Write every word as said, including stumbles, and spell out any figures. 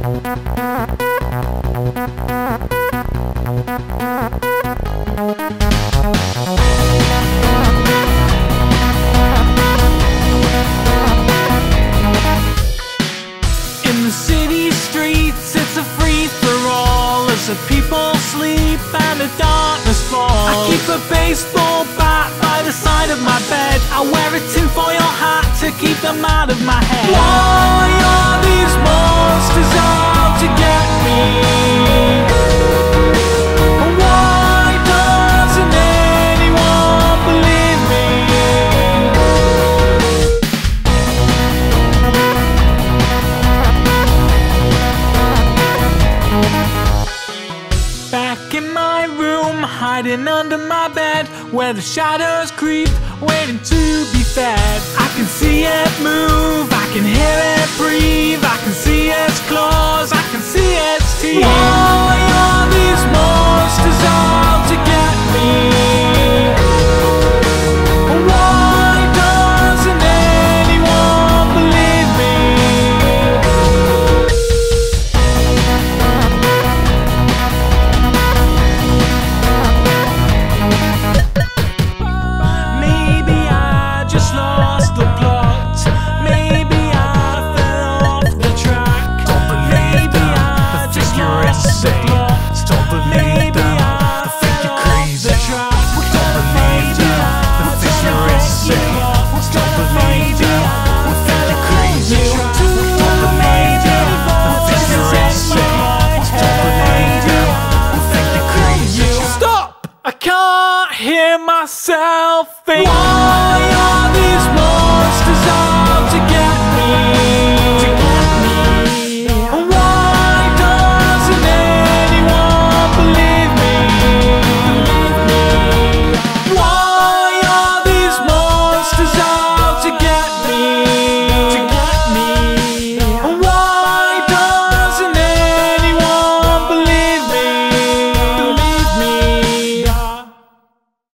In the city streets, it's a free-for-all as the people sleep and the darkness falls. I keep a baseball bat by the side of my bed. I wear a tinfoil hat to keep them out of my head. Why are these monsters out to get me? Why doesn't anyone believe me? Back in my room, hiding under my bed, where the shadows creep, waiting to be fed. I can see it move, I can hear it breathe, I can see its claws, I can see its teeth. Why are these monsters out to get me? Why doesn't anyone believe me? Maybe I just lost the plot. Maybe I fell off the track. Don't believe Maybe that, I the just figure lost the essay. plot. Don't believe Maybe that, I I think fell you're off crazy. the track. Don't believe Maybe that, I the just figure lost the essay. plot. Don't believe Maybe that, I I think you're fell crazy. off the track. Don't believe that, the figure Maybe essay. I Don't believe that, I think you're crazy. Stop! I can't hear myself think.